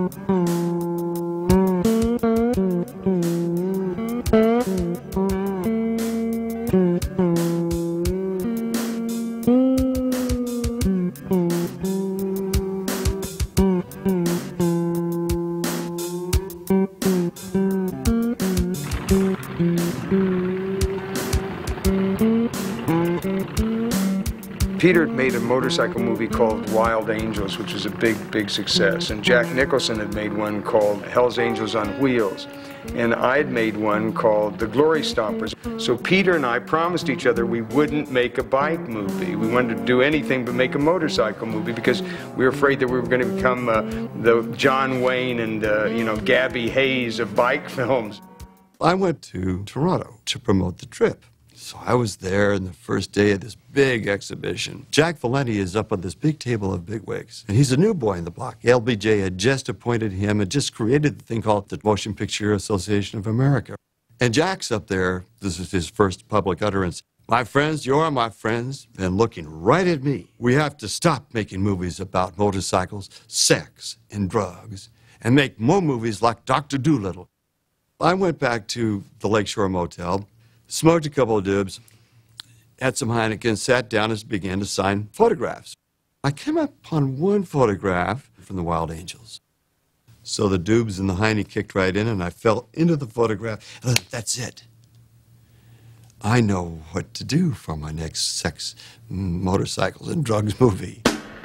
Peter made a motorcycle movie called Wild Angels, which was a big success. And Jack Nicholson had made one called Hell's Angels on Wheels. And I had made one called The Glory Stompers. So Peter and I promised each other we wouldn't make a bike movie. We wanted to do anything but make a motorcycle movie because we were afraid that we were going to become the John Wayne and Gabby Hayes of bike films. I went to Toronto to promote the trip. So I was there on the first day of this big exhibition. Jack Valenti is up on this big table of bigwigs, and he's a new boy in the block. LBJ had just appointed him and just created the thing called the Motion Picture Association of America. And Jack's up there, this is his first public utterance. My friends, you're my friends, and looking right at me. We have to stop making movies about motorcycles, sex, and drugs, and make more movies like Dr. Dolittle. I went back to the Lakeshore Motel, smoked a couple of dibs, had some Heineken, sat down and began to sign photographs. I came upon one photograph from the Wild Angels. So the doobs and the Heine kicked right in, and I fell into the photograph. And that's it. I know what to do for my next sex, motorcycles, and drugs movie.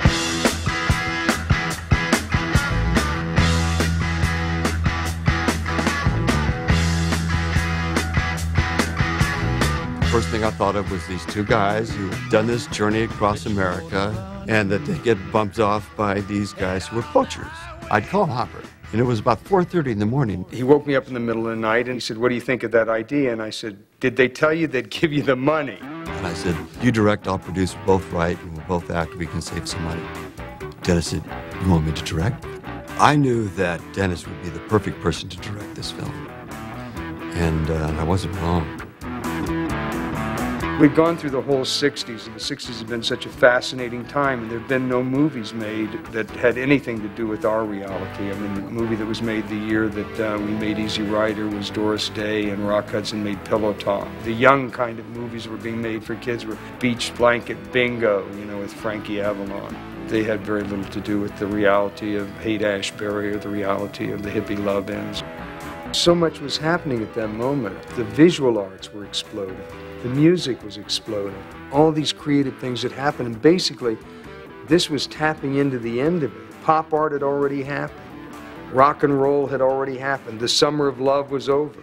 First thing I thought of was these two guys who had done this journey across America and that they get bumped off by these guys who were poachers. I'd call Hopper, and it was about 4:30 in the morning. He woke me up in the middle of the night and he said, "What do you think of that idea?" And I said, "Did they tell you they'd give you the money?" And I said, "You direct, I'll produce, we'll both write, and we'll both act, we can save some money." Dennis said, "You want me to direct?" I knew that Dennis would be the perfect person to direct this film. And I wasn't wrong. We'd gone through the whole 60s, and the 60s had been such a fascinating time, and there had been no movies made that had anything to do with our reality. I mean, the movie that was made the year that we made Easy Rider was Doris Day, and Rock Hudson made Pillow Talk. The young kind of movies that were being made for kids were Beach Blanket Bingo, with Frankie Avalon. They had very little to do with the reality of Haight-Ashbury or the reality of the hippie love-ins. So much was happening at that moment. The visual arts were exploding. The music was exploding. All these creative things had happened, and basically, this was tapping into the end of it. Pop art had already happened. Rock and roll had already happened. The summer of love was over.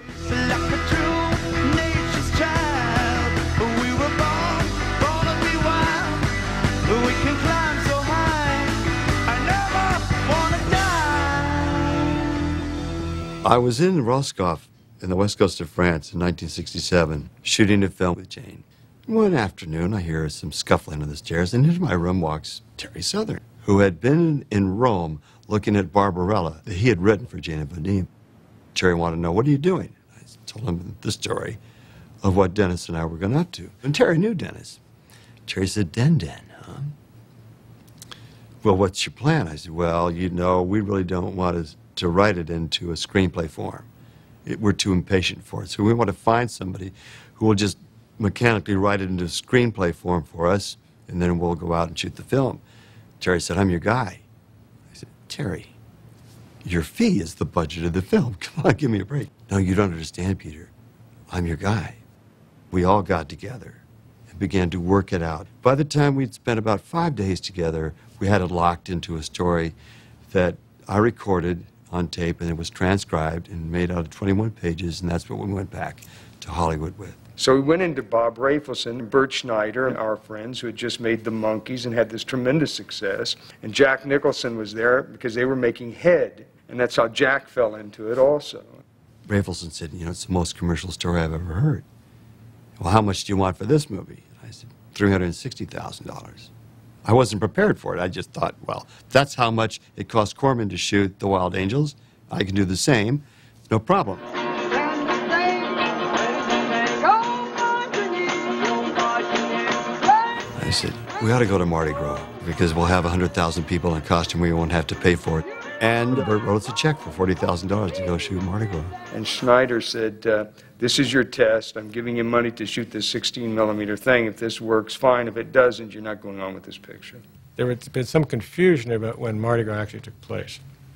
I was in Roscoff in the west coast of France in 1967, shooting a film with Jane. One afternoon, I hear some scuffling on the stairs, and into my room walks Terry Southern, who had been in Rome looking at Barbarella that he had written for Jane and Vadim. Terry wanted to know, "What are you doing?" I told him the story of what Dennis and I were going up to. And Terry knew Dennis. Terry said, Den, huh? Well, what's your plan? I said, well, we really don't want to write it into a screenplay form. We're too impatient for it. So we want to find somebody who will just mechanically write it into a screenplay form for us, and then we'll go out and shoot the film. Terry said, I'm your guy. I said, Terry, your fee is the budget of the film. Come on, give me a break. No, you don't understand, Peter. I'm your guy. We all got together and began to work it out. By the time we'd spent about 5 days together, we had it locked into a story that I recorded on tape, and it was transcribed and made out of 21 pages, and that's what we went back to Hollywood with. So we went into Bob Rafelson, Bert Schneider, and our friends who had just made The Monkees and had this tremendous success. And Jack Nicholson was there because they were making Head, and that's how Jack fell into it also. Rafelson said, it's the most commercial story I've ever heard. Well, how much do you want for this movie? I said, $360,000. I wasn't prepared for it. I just thought, well, that's how much it cost Corman to shoot The Wild Angels. I can do the same. No problem. I said, we ought to go to Mardi Gras because we'll have 100,000 people in costume. We won't have to pay for it. And Burt wrote us a check for $40,000 to go shoot Mardi Gras. And Schneider said, this is your test. I'm giving you money to shoot this 16mm thing. If this works, fine. If it doesn't, you're not going on with this picture. There had been some confusion about when Mardi Gras actually took place.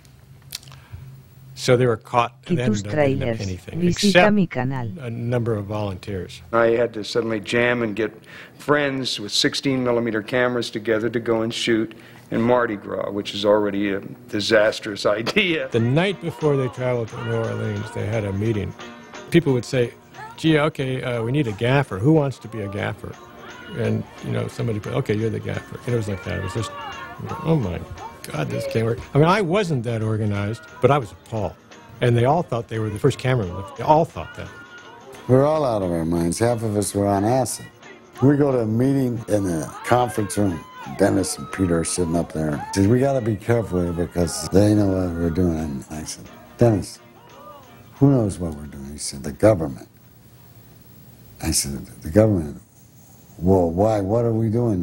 So they were caught and ended up didn't have anything except a number of volunteers. I had to suddenly jam and get friends with 16mm cameras together to go and shoot in Mardi Gras, which is already a disastrous idea. The night before they traveled to New Orleans, they had a meeting. People would say, gee, okay, we need a gaffer. Who wants to be a gaffer? And, you know, somebody put, okay, you're the gaffer. And it was like that. It was just, oh my God, this can't work. I mean, I wasn't that organized, but I was appalled. And they all thought they were the first cameramen. They all thought that. We're all out of our minds. Half of us were on acid. We go to a meeting in the conference room. Dennis and Peter are sitting up there. He said, we got to be careful here because they know what we're doing. And I said, Dennis, who knows what we're doing? He said, the government. I said, the government? Well, why? What are we doing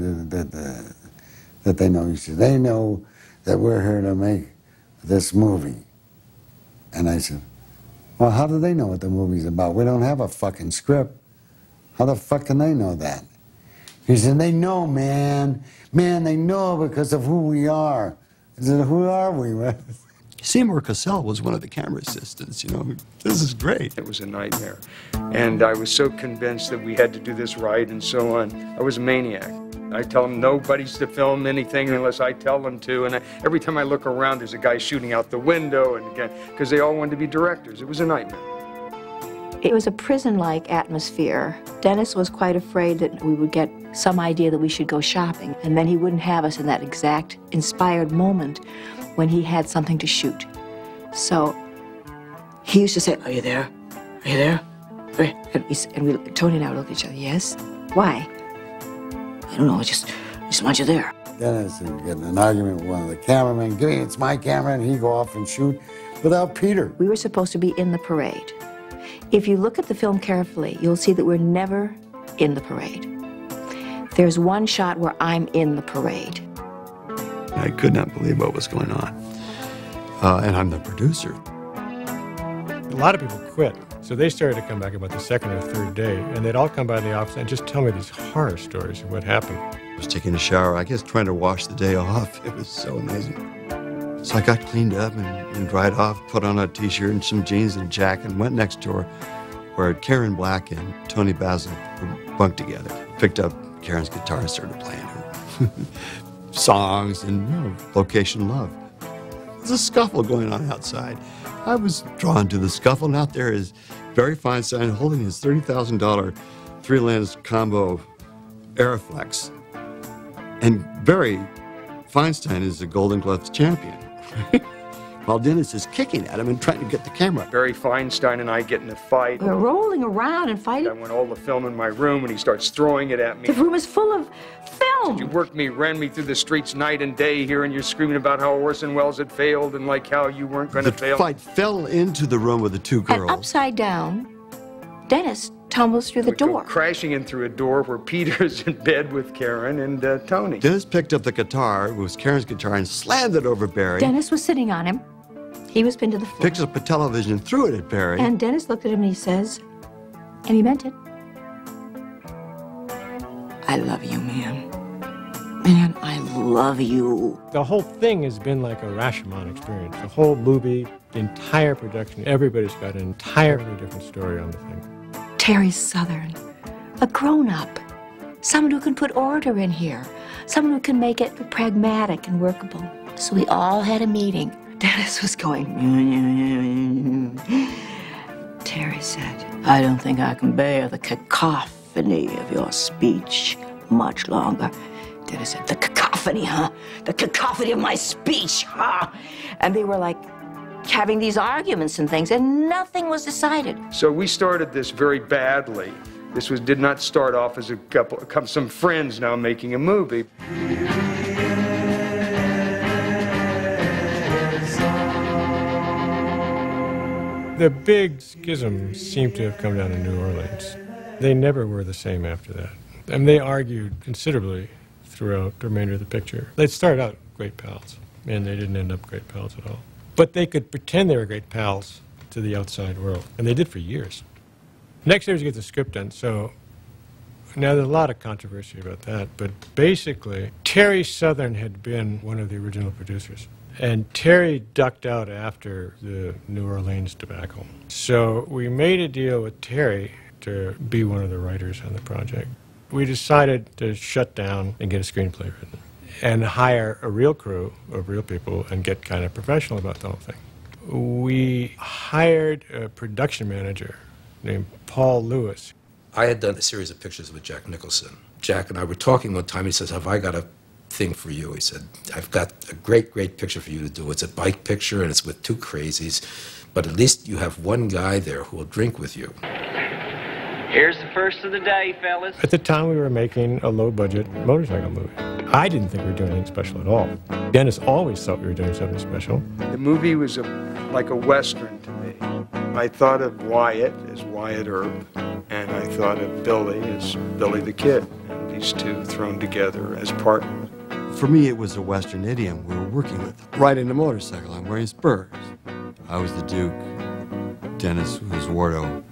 that they know? He said, they know that we're here to make this movie. And I said, well, how do they know what the movie's about? We don't have a fucking script. How the fuck can they know that? He said, they know, man. Man, they know because of who we are. I said, who are we? Seymour Cassell was one of the camera assistants, you know. This is great. It was a nightmare. And I was so convinced that we had to do this right and so on. I was a maniac. I tell them nobody's to film anything unless I tell them to. And every time I look around, there's a guy shooting out the window, and again, because they all wanted to be directors. It was a nightmare. It was a prison-like atmosphere. Dennis was quite afraid that we would get some idea that we should go shopping, and then he wouldn't have us in that exact inspired moment when he had something to shoot. So he used to say, are you there? Are you there? And Tony and I would look at each other, yes? Why? I don't know, I just want you there. Dennis would get in an argument with one of the cameramen. Give me, it's my camera, and he'd go off and shoot without Peter. We were supposed to be in the parade. If you look at the film carefully, you'll see that we're never in the parade. There's one shot where I'm in the parade. I could not believe what was going on. And I'm the producer. A lot of people quit. So they started to come back about the second or third day, and they'd all come by the office and just tell me these horror stories of what happened. I was taking a shower, I guess trying to wash the day off. It was so amazing. So I got cleaned up and dried off, put on a t-shirt and some jeans and a jacket, and went next door where Karen Black and Tony Basil were bunked together. Picked up Karen's guitar and started playing her songs and, you know, location love. There's a scuffle going on outside. I was drawn to the scuffle, and out there is Barry Feinstein holding his $30,000 three-lens combo Arriflex. And Barry Feinstein is the Golden Gloves champion. While Dennis is kicking at him and trying to get the camera. Barry Feinstein and I get in a fight. We're rolling around and fighting. I want all the film in my room, and he starts throwing it at me. The room is full of film. You worked me, ran me through the streets night and day here, and you're screaming about how Orson Welles had failed and like how you weren't going to fail. The fight fell into the room with the two girls. And upside down, Dennis tumbles through the door. Go crashing in through a door where Peter's in bed with Karen and Tony. Dennis picked up the guitar, it was Karen's guitar, and slammed it over Barry. Dennis was sitting on him. He was pinned to the floor. Picked up a television and threw it at Barry. And Dennis looked at him and he says, and he meant it, I love you, man. Man, I love you. The whole thing has been like a Rashomon experience. The whole movie, the entire production, everybody's got an entirely different story on the thing. Terry Southern, a grown-up, someone who can put order in here, someone who can make it pragmatic and workable. So we all had a meeting. Dennis was going, Terry said, I don't think I can bear the cacophony of your speech much longer. Dennis said, the cacophony, huh? The cacophony of my speech, huh? And they were like having these arguments and things, and nothing was decided. So we started this very badly. This did not start off as some friends now making a movie. The big schisms seem to have come down in New Orleans. They never were the same after that. And they argued considerably throughout the remainder of the picture. They started out great pals, and they didn't end up great pals at all. but they could pretend they were great pals to the outside world, and they did for years. Next year, we get the script done, so now there's a lot of controversy about that, but basically, Terry Southern had been one of the original producers, and Terry ducked out after the New Orleans debacle. So we made a deal with Terry to be one of the writers on the project. We decided to shut down and get a screenplay written and hire a real crew of real people and get kind of professional about the whole thing. We hired a production manager named Paul Lewis. I had done a series of pictures with Jack Nicholson. Jack and I were talking one time. He says, "Have I got a thing for you?" He said, "I've got a great picture for you to do. It's a bike picture and it's with two crazies, but at least you have one guy there who will drink with you." Here's the first of the day, fellas. At the time, we were making a low-budget motorcycle movie. I didn't think we were doing anything special at all. Dennis always thought we were doing something special. The movie was like a Western to me. I thought of Wyatt as Wyatt Earp, and I thought of Billy as Billy the Kid, and these two thrown together as partners. For me, it was a Western idiom we were working with. Riding a motorcycle, I'm wearing spurs. I was the Duke, Dennis was Wardo,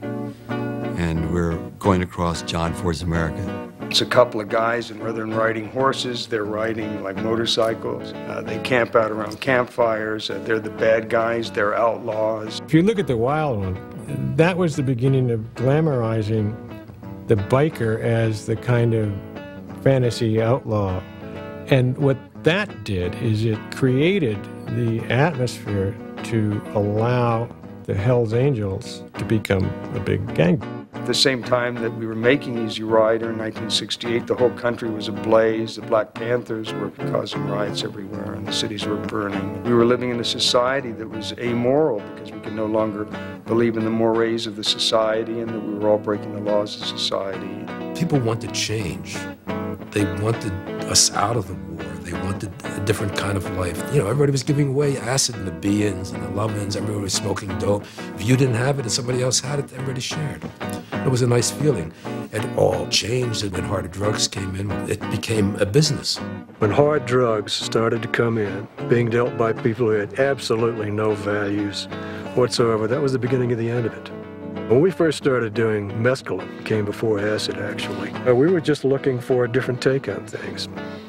and we're going across John Ford's America. It's a couple of guys, and rather than riding horses, they're riding like motorcycles. They camp out around campfires. They're the bad guys. They're outlaws. If you look at the Wild One, that was the beginning of glamorizing the biker as the kind of fantasy outlaw. And what that did is it created the atmosphere to allow the Hells Angels to become a big gang. At the same time that we were making Easy Rider in 1968, the whole country was ablaze. The Black Panthers were causing riots everywhere, and the cities were burning. We were living in a society that was amoral because we could no longer believe in the mores of the society and that we were all breaking the laws of society. People wanted change. They wanted us out of the war. They wanted a different kind of life. You know, everybody was giving away acid and the be-ins and the love-ins. Everybody was smoking dope. If you didn't have it and somebody else had it, everybody shared. It was a nice feeling. It all changed, and when hard drugs came in, it became a business. When hard drugs started to come in, being dealt by people who had absolutely no values whatsoever, that was the beginning of the end of it. When we first started doing mescaline, came before acid actually, we were just looking for a different take on things.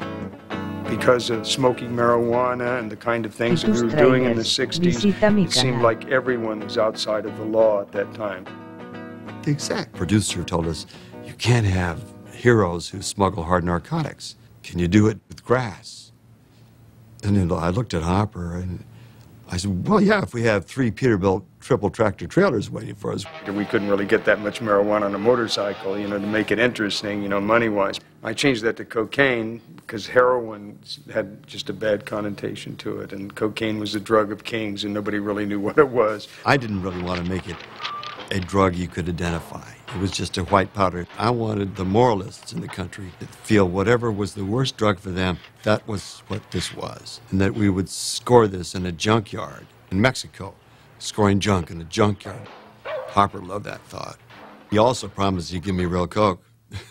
Because of smoking marijuana and the kind of things that we were doing in the 60s, it seemed like everyone was outside of the law at that time. The exec producer told us, you can't have heroes who smuggle hard narcotics. Can you do it with grass? And then I looked at Hopper and I said, well, yeah, if we have 3 Peterbilt triple tractor trailers waiting for us. We couldn't really get that much marijuana on a motorcycle, you know, to make it interesting, you know, money-wise. I changed that to cocaine because heroin had just a bad connotation to it, and cocaine was the drug of kings, and nobody really knew what it was. I didn't really want to make it a drug you could identify. It was just a white powder. I wanted the moralists in the country to feel whatever was the worst drug for them, that was what this was. And that we would score this in a junkyard in Mexico, scoring junk in a junkyard. Hopper loved that thought. He also promised he'd give me real coke.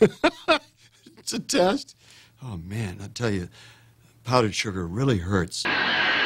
It's a test. Oh man, I tell you, powdered sugar really hurts. I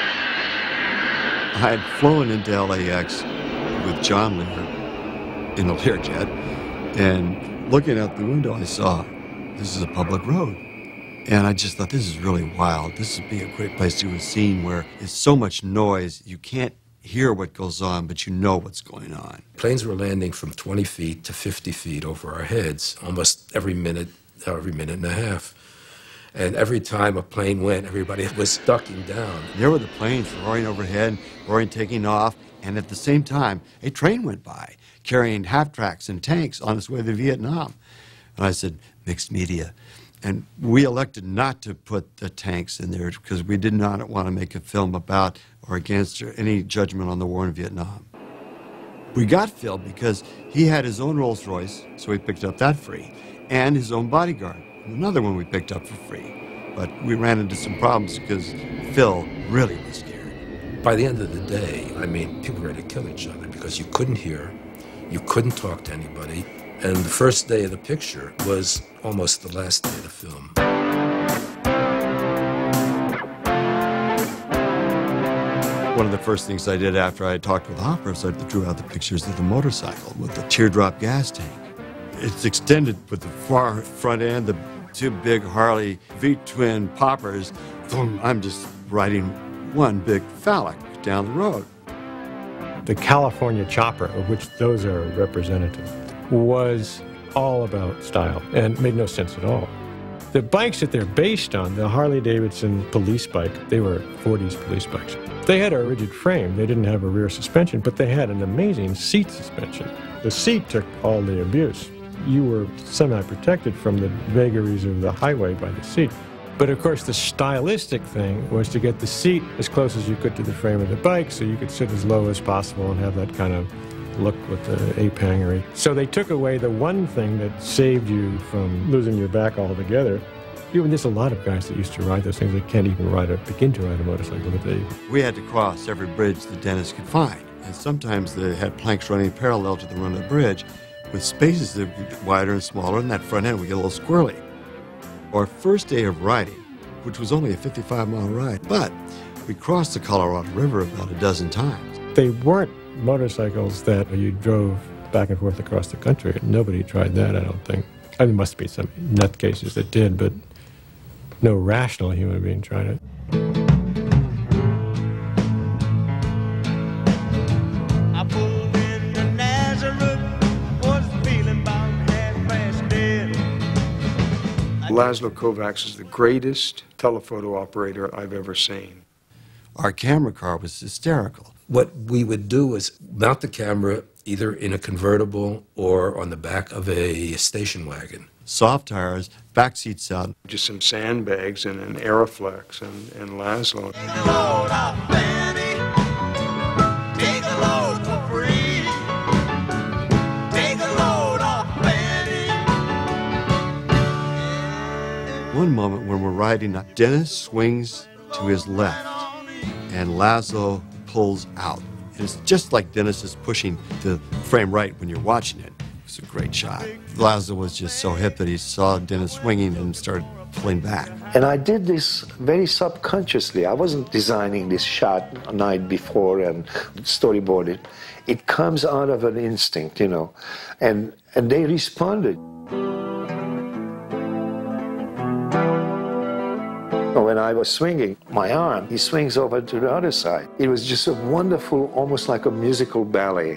had flown into LAX with John Lear in a Learjet, and looking out the window, I saw this is a public road. And I just thought, this is really wild. This would be a great place to do a scene where it's so much noise, you can't hear what goes on, but you know what's going on. Planes were landing from 20 feet to 50 feet over our heads almost every minute and a half. And every time a plane went, everybody was ducking down. There were the planes roaring overhead, roaring, taking off, and at the same time, a train went by, carrying half-tracks and tanks on its way to Vietnam. And I said, mixed media. And we elected not to put the tanks in there because we did not want to make a film about or against or any judgment on the war in Vietnam. We got Phil because he had his own Rolls Royce, so we picked up that free, and his own bodyguard, another one we picked up for free. But we ran into some problems because Phil really was scared. By the end of the day, I mean, people were ready to kill each other because you couldn't hear, you couldn't talk to anybody, and the first day of the picture was almost the last day of the film. One of the first things I did after I talked with Hopper was I drew out the pictures of the motorcycle with the teardrop gas tank. It's extended with the far front end, the two big Harley V-twin poppers. Boom, I'm just riding one big phallic down the road. The California chopper, of which those are representative, was all about style and made no sense at all. The bikes that they're based on, the Harley-Davidson police bike, they were 40s police bikes. They had a rigid frame. They didn't have a rear suspension, but they had an amazing seat suspension. The seat took all the abuse. You were semi-protected from the vagaries of the highway by the seat. But of course, the stylistic thing was to get the seat as close as you could to the frame of the bike so you could sit as low as possible and have that kind of look with the ape-hangery. So they took away the one thing that saved you from losing your back altogether. There's a lot of guys that used to ride those things that can't even begin to ride a motorcycle today. We had to cross every bridge that Dennis could find. And sometimes they had planks running parallel to the run of the bridge with spaces that would get wider and smaller, and that front end would get a little squirrely. Our first day of riding, which was only a 55-mile ride, but we crossed the Colorado River about a dozen times. They weren't motorcycles that you drove back and forth across the country. Nobody tried that, I don't think. There must be some nutcases that did, but no rational human being tried it. I pulled into Nazareth, was feeling about half-past dead. Laszlo Kovacs is the greatest telephoto operator I've ever seen. Our camera car was hysterical. What we would do is mount the camera either in a convertible or on the back of a station wagon. Soft tires, back seats out. Just some sandbags and an Aeroflex and Laszlo. Take a load off, Fanny. Take a load for free. Take a load off, Fanny. One moment when we're riding up, Dennis swings to his left and Laszlo pulls out. And it's just like Dennis is pushing the frame right when you're watching it. It's a great shot. Laszlo was just so hip that he saw Dennis swinging and started pulling back. And I did this very subconsciously. I wasn't designing this shot a night before and storyboarded. It comes out of an instinct, you know, and they responded. When I was swinging my arm, he swings over to the other side. It was just a wonderful, almost like a musical ballet.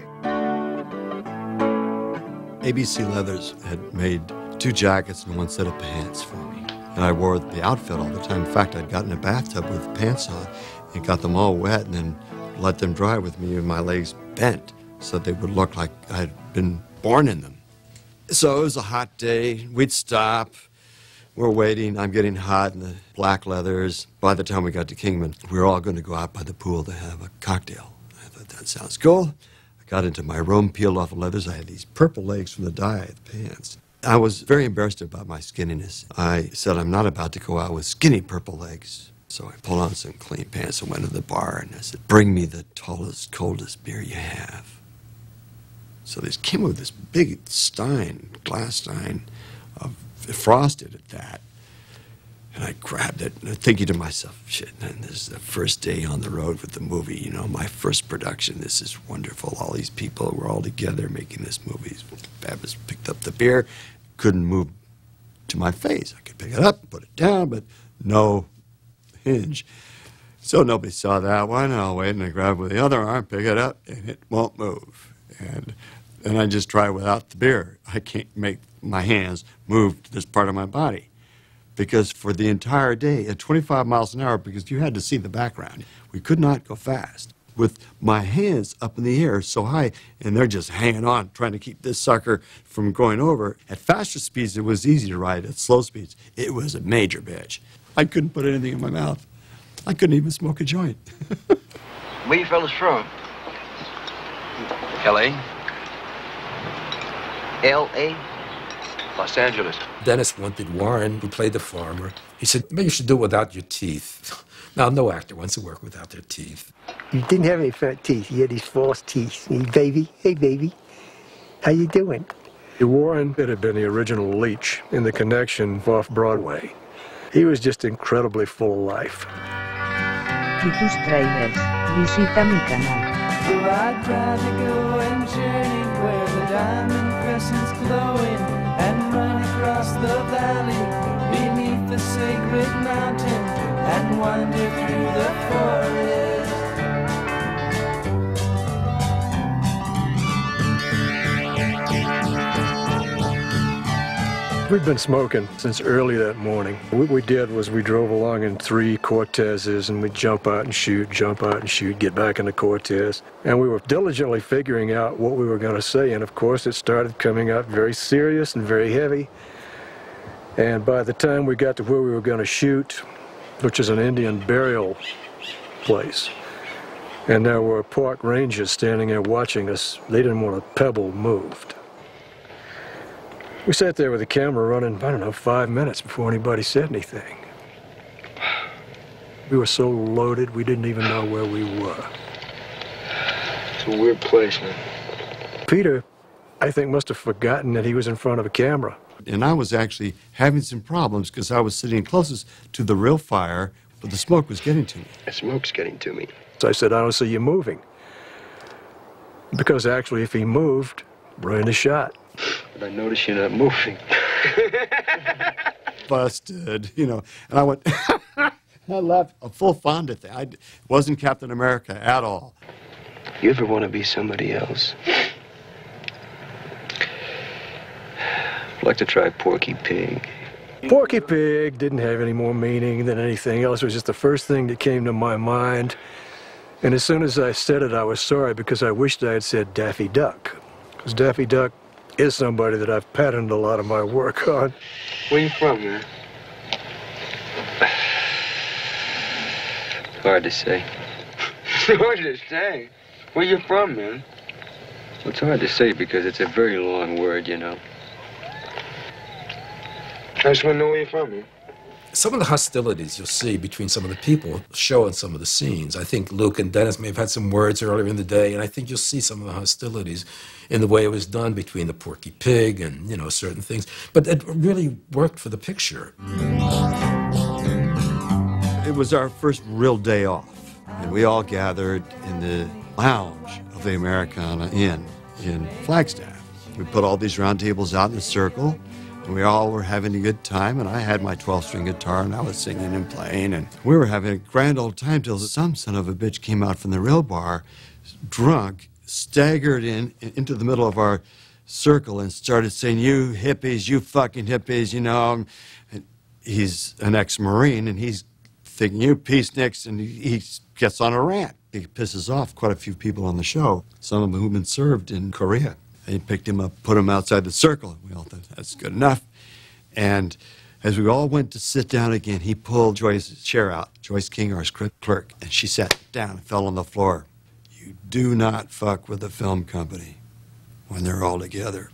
ABC Leathers had made 2 jackets and 1 set of pants for me. And I wore the outfit all the time. In fact, I'd gotten a bathtub with pants on and got them all wet and then let them dry with me and my legs bent so they would look like I'd been born in them. So it was a hot day. We'd stop. We're waiting. I'm getting hot in the black leathers. By the time we got to Kingman, we were all going to go out by the pool to have a cocktail. I thought, that sounds cool. I got into my room, peeled off the leathers. I had these purple legs from the dye of the pants. I was very embarrassed about my skinniness. I said, I'm not about to go out with skinny purple legs. So I pulled on some clean pants and went to the bar, and I said, bring me the tallest, coldest beer you have. So they came with this big stein, glass stein, of frosted at that. And I grabbed it, and I'm thinking to myself, shit, man, this is the first day on the road with the movie, you know, my first production. This is wonderful. All these people were all together making this movie. Babbitt picked up the beer, couldn't move to my face. I could pick it up, put it down, but no hinge. So nobody saw that one. I'll wait, and I grab it with the other arm, pick it up, and it won't move. And then I just try without the beer. I can't make my hands move to this part of my body. Because for the entire day, at 25 miles an hour, because you had to see the background, we could not go fast. With my hands up in the air so high, and they're just hanging on, trying to keep this sucker from going over. At faster speeds, it was easy to ride. At slow speeds, it was a major bitch. I couldn't put anything in my mouth. I couldn't even smoke a joint. Where you fellas from? L.A.? L.A.? Los Angeles. Dennis wanted Warren, who played the farmer. He said, maybe you should do it without your teeth. Now, no actor wants to work without their teeth. You didn't have any front teeth. You had these false teeth. Hey, baby, how you doing? Warren had been the original Leech in The Connection off Broadway. He was just incredibly full of life. Titus Trailers. Visita mi canal. I'd rather go and journey where the diamond crescent's glowing and run across the valley beneath the sacred mountain and wander through the forest. We'd been smoking since early that morning. What we did was we drove along in 3 Cortezes and we'd jump out and shoot, get back in the Cortez. And we were diligently figuring out what we were going to say. And of course, it started coming out very serious and very heavy. And by the time we got to where we were going to shoot, which is an Indian burial place, and there were park rangers standing there watching us, they didn't want a pebble moved. We sat there with the camera running, I don't know, 5 minutes before anybody said anything. We were so loaded, we didn't even know where we were. It's a weird place, man. Peter, I think, must have forgotten that he was in front of a camera. And I was actually having some problems because I was sitting closest to the real fire, but the smoke was getting to me. The smoke's getting to me. So I said, I don't see you moving. Because actually, if he moved, Brandon shot. But I notice you're not moving. Busted, you know. And I went, I laughed, a full fond of thing. It wasn't Captain America at all. You ever want to be somebody else? I'd like to try Porky Pig. Porky Pig didn't have any more meaning than anything else. It was just the first thing that came to my mind. And as soon as I said it, I was sorry because I wished I had said Daffy Duck. Because Daffy Duck is somebody that I've patterned a lot of my work on. Where you from, man? Hard to say. Hard to say? Where you from, man? Well, it's hard to say because it's a very long word, you know. I just want to know where you're from, man. Some of the hostilities you'll see between some of the people show in some of the scenes. I think Luke and Dennis may have had some words earlier in the day, and I think you'll see some of the hostilities in the way it was done between the Porky Pig and, you know, certain things. But it really worked for the picture. It was our first real day off, and we all gathered in the lounge of the Americana Inn in Flagstaff. We put all these round tables out in a circle, and we all were having a good time, and I had my 12-string guitar, and I was singing and playing, and we were having a grand old time till some son of a bitch came out from the real bar, drunk, staggered into the middle of our circle and started saying, "You hippies, you fucking hippies," you know. And he's an ex-Marine, and he's thinking, "You peaceniks," and he gets on a rant. He pisses off quite a few people on the show, some of them who've been served in Korea. They picked him up, put him outside the circle. We all thought, that's good enough. And as we all went to sit down again, he pulled Joyce's chair out, Joyce King, our script clerk, and she sat down and fell on the floor. You do not fuck with the film company when they're all together.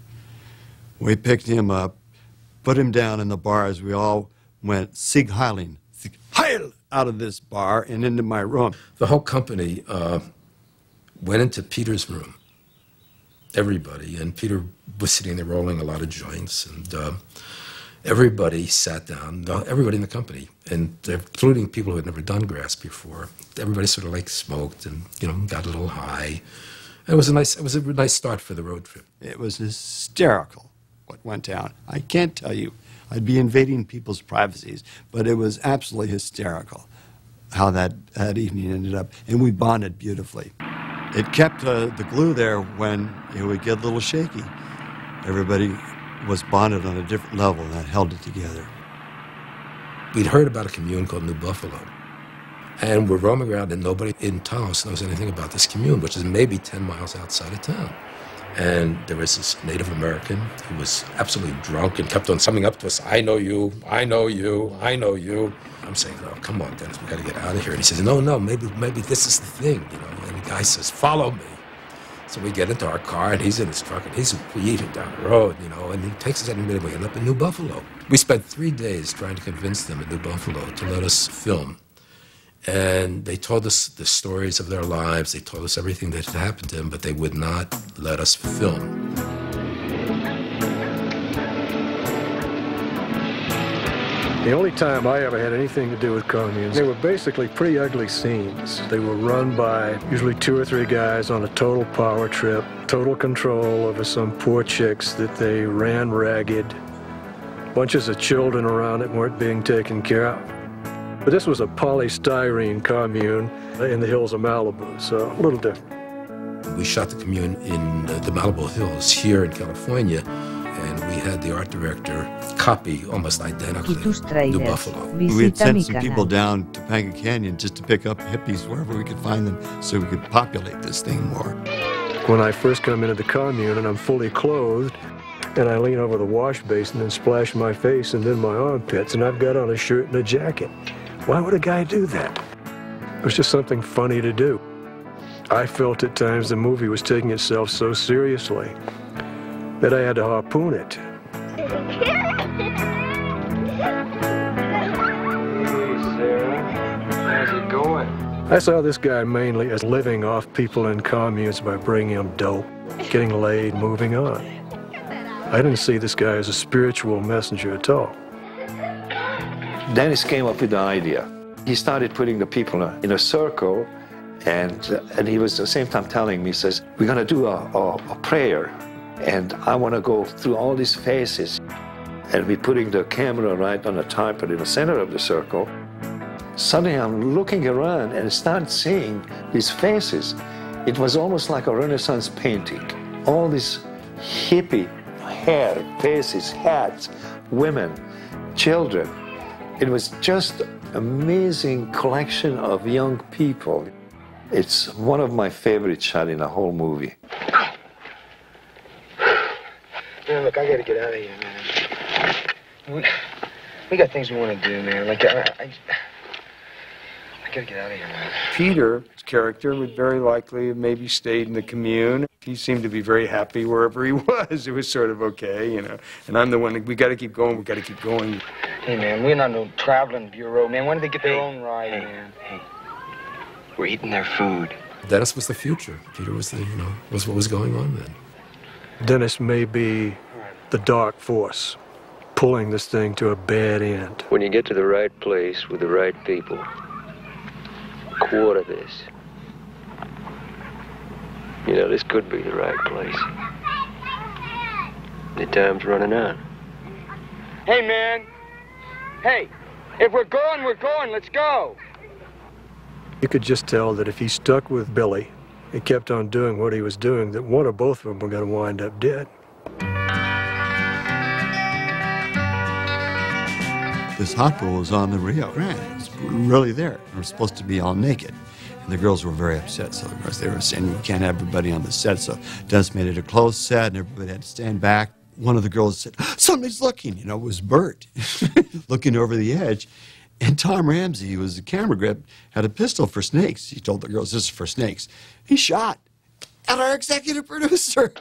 We picked him up, put him down in the bar as we all went Sieg Heiling, Sieg Heil, out of this bar and into my room. The whole company went into Peter's room. Everybody, and Peter was sitting there rolling a lot of joints, and everybody sat down, everybody in the company, and including people who had never done grass before. Everybody sort of like smoked and, you know, got a little high. And it was a nice start for the road trip. It was hysterical what went down. I can't tell you. I'd be invading people's privacies, but it was absolutely hysterical how that evening ended up, and we bonded beautifully. It kept the glue there when it would get a little shaky. Everybody was bonded on a different level, and that held it together. We'd heard about a commune called New Buffalo, and we're roaming around, and nobody in Taos knows anything about this commune, which is maybe 10 miles outside of town. And there was this Native American who was absolutely drunk and kept on summing up to us, "I know you, I know you, I know you." I'm saying, "No, come on, Dennis, we got to get out of here." And he says, "No, maybe this is the thing, you know." And the guy says, "Follow me." So we get into our car, and he's in his truck, and he's weaving down the road, you know, and he takes us at midway. We end up in New Buffalo. We spent 3 days trying to convince them in New Buffalo to let us film. And they told us the stories of their lives. They told us everything that had happened to them, but they would not let us film. The only time I ever had anything to do with communes, they were basically pretty ugly scenes. They were run by usually 2 or 3 guys on a total power trip, total control over some poor chicks that they ran ragged. Bunches of children around that weren't being taken care of. But this was a polystyrene commune in the hills of Malibu, so a little different. We shot the commune in the Malibu Hills here in California, and we had the art director copy almost identically New Buffalo. We had sent some people down to Topanga Canyon just to pick up hippies wherever we could find them so we could populate this thing more. When I first come into the commune and I'm fully clothed, and I lean over the wash basin and splash my face and then my armpits, and I've got on a shirt and a jacket. Why would a guy do that? It was just something funny to do. I felt at times the movie was taking itself so seriously that I had to harpoon it. Hey, Sarah. How's it going? I saw this guy mainly as living off people in communes by bringing them dope, getting laid, moving on. I didn't see this guy as a spiritual messenger at all. Dennis came up with the idea. He started putting the people in a circle, and he was at the same time telling me, he says, we're going to do a prayer, and I want to go through all these faces. And we're putting the camera right on the tripod in the center of the circle. Suddenly I'm looking around and start seeing these faces. It was almost like a Renaissance painting. All these hippie hair, faces, hats, women, children. It was just an amazing collection of young people. It's one of my favorite shots in the whole movie. Man, look, I gotta get out of here, man. We got things we want to do, man. Like, I gotta get out of here, man. Peter's character would very likely have maybe stayed in the commune. He seemed to be very happy wherever he was. It was sort of okay, you know. And I'm the one, we got to keep going, we got to keep going. Hey, man, we're not no traveling bureau, man. When did they get their own ride, man? Hey, we're eating their food. Dennis was the future. Peter was the, you know, was what was going on then. Dennis may be the dark force pulling this thing to a bad end. When you get to the right place with the right people, quarter this. You know, this could be the right place. The time's running out. Hey, man. Hey, if we're going, we're going. Let's go. You could just tell that if he stuck with Billy and kept on doing what he was doing, that one or both of them were going to wind up dead. This hot pool was on the Rio Grande. It's really there. They were supposed to be all naked. And the girls were very upset, so of course they were saying, we can't have everybody on the set. So Dennis made it a closed set, and everybody had to stand back. One of the girls said, somebody's looking. You know, it was Bert looking over the edge. And Tom Ramsey, who was the camera grip, had a pistol for snakes. He told the girls, this is for snakes. He shot at our executive producer.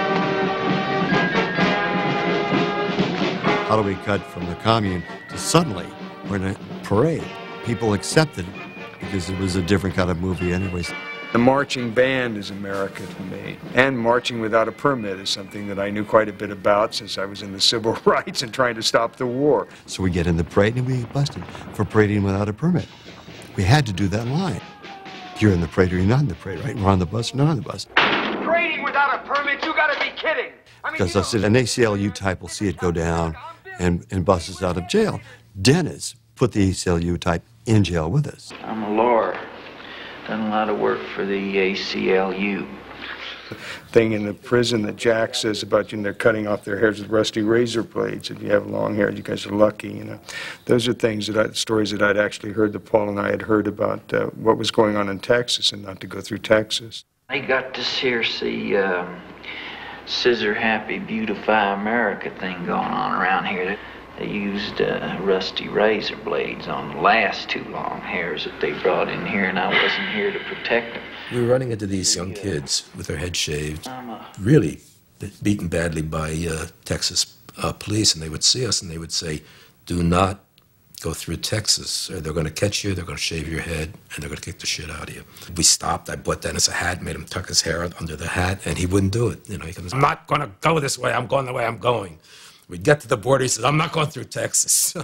How do we cut from the commune to suddenly we're in a parade? People accepted it because it was a different kind of movie anyways. The marching band is America to me. And marching without a permit is something that I knew quite a bit about since I was in the civil rights and trying to stop the war. So we get in the parade and we get busted for parading without a permit. We had to do that line. You're in the parade or you're not in the parade, right? We're on the bus or not on the bus. Parading without a permit? You gotta be kidding. Because I said an ACLU type will see it go down and bust us out of jail. Dennis put the ACLU type in jail with us. I'm a lawyer. Done a lot of work for the ACLU. Thing in the prison that Jack says about you, and they're cutting off their hairs with rusty razor blades. If you have long hair, you guys are lucky, you know. Those are things that stories that I'd actually heard, that Paul and I had heard about what was going on in Texas, and not to go through Texas. I got this here, see, Scissor Happy Beautify America thing going on around here. They used rusty razor blades on the last 2 long hairs that they brought in here, and I wasn't here to protect them. We were running into these young kids with their heads shaved, really beaten badly by Texas police, and they would see us and they would say, do not go through Texas, or they're going to catch you, they're going to shave your head, and they're going to kick the shit out of you. We stopped. I bought Dennis a hat, made him tuck his hair under the hat, and he wouldn't do it. You know, he goes, I'm not going to go this way, I'm going the way I'm going. We get to the border, he says, I'm not going through Texas.